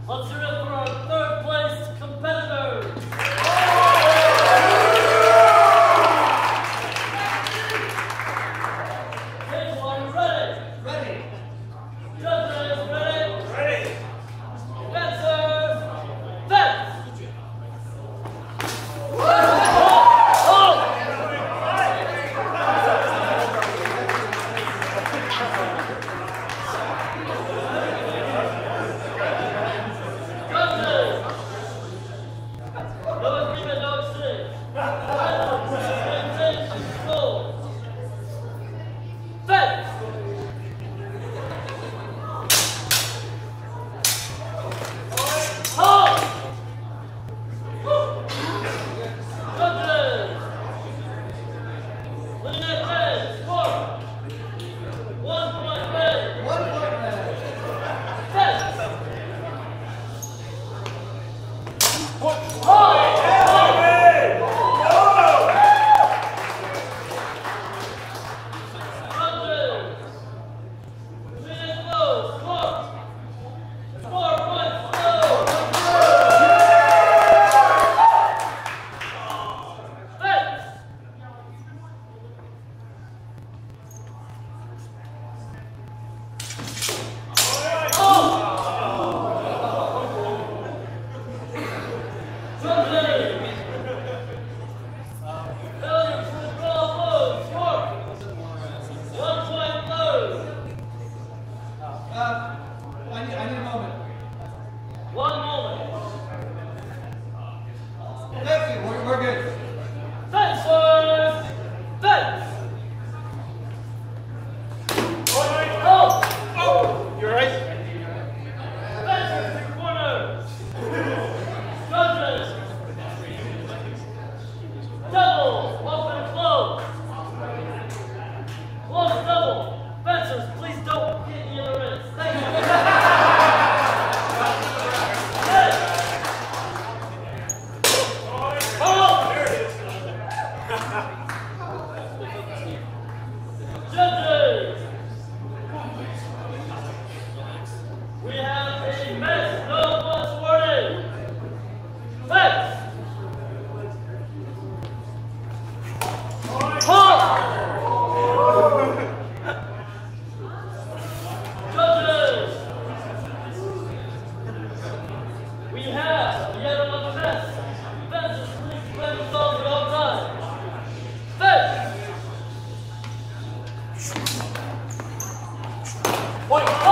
Let's hear it for our third place competitors. Table, are you ready? Ready. Judges, ready? Ready. Fencers, fence! I need a moment. One moment. Thank you. We're good. Fencers, fence! You're right. Fencers in corners. Judges. Double, open and close. Close double. Fencers, please don't get in the other ends. Thank you. Judges, we have a match, no one warning. Fence. Judges, we have yet another match. Fences, please spread yourselves at all times. Fence. Point.